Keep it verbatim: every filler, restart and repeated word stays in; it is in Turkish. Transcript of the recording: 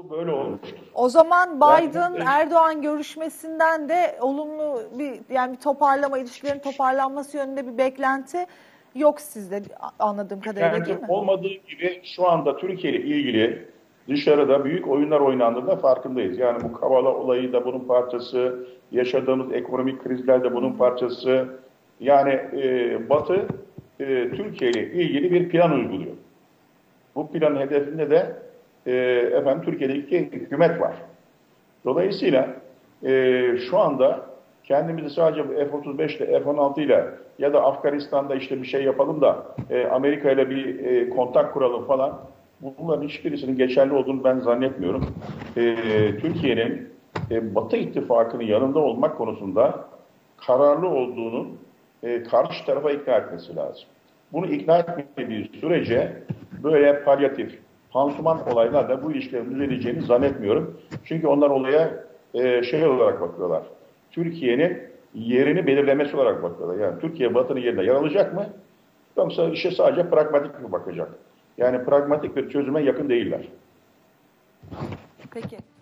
Bu böyle olmuştur. O zaman Biden Yani, Erdoğan görüşmesinden de olumlu bir yani bir toparlama, ilişkilerin toparlanması yönünde bir beklenti yok sizde anladığım kadarıyla, değil beklenti mi? olmadığı gibi şu anda Türkiye ile ilgili dışarıda büyük oyunlar oynandığında farkındayız. Yani bu Kavala olayı da bunun parçası, yaşadığımız ekonomik krizler de bunun parçası. Yani e, Batı e, Türkiye ile ilgili bir plan uyguluyor. Bu planın hedefinde de e, efendim Türkiye'deki hükümet var. Dolayısıyla e, şu anda kendimizi sadece F otuz beş ile F on altı ile ya da Afganistan'da işte bir şey yapalım da e, Amerika ile bir e, kontak kuralım falan, bunların hiçbirisinin geçerli olduğunu ben zannetmiyorum. E, Türkiye'nin e, Batı ittifakının yanında olmak konusunda kararlı olduğunun e, karşı tarafa ikna etmesi lazım. Bunu ikna etmediği sürece böyle palyatif, pansuman olaylarla bu ilişkilerin düzeleceğini zannetmiyorum. Çünkü onlar olaya e, şey olarak bakıyorlar. Türkiye'nin yerini belirlemesi olarak bakıyorlar. Yani Türkiye Batı'nın yerine yer alacak mı? Yoksa işe sadece pragmatik mi bakacak? Yani pragmatik bir çözüme yakın değiller. Peki.